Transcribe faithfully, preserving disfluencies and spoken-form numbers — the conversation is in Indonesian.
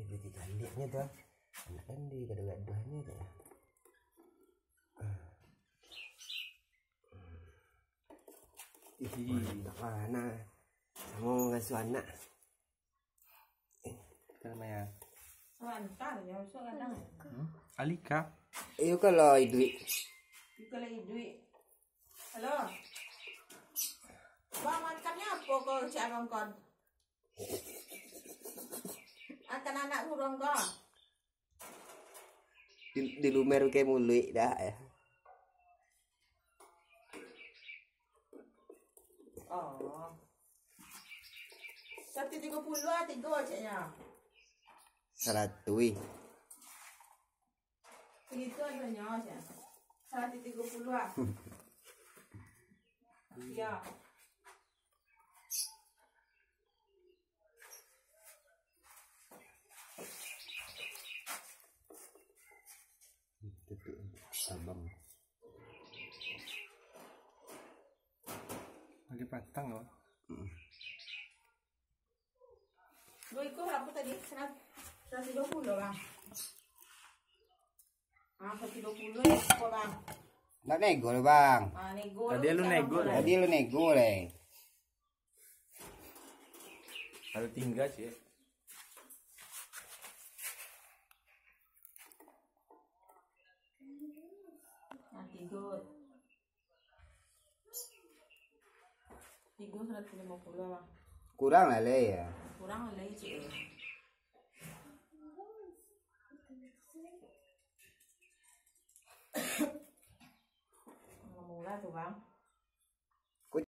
Jadi kalinya tuh anak kan di gaduh-gaduhnya tuh. Ih, mana? Kamu ngasuh anak? Namanya? Antar ya, so kadang. Alika. Iyo kalau itu. Kalau itu. Halo. Bang makannya apa kau si abang kon? Akan anak kurang kau? Di, di lumer kayak mulut dah ya. Oh. Satu tiga puluh ah tiga caknya. Seratui. Segitu adanya aja. Satu tiga puluh ah. Ya. Abang. Lagi patang loh. Hmm. Lu ikut berapa tadi? seratus tiga puluh bang. Ah, seratus tiga puluh ya, kok bang? Nggak nego loh bang. Ah, nego. Tadi lu nego lah. Tadi lu nego leh. Ada tinggal sih. Nah, tiga. Tiga seratus lima puluh bang. Kurang lah leh ya. Kurang lagi sih. Mulai tuh bang.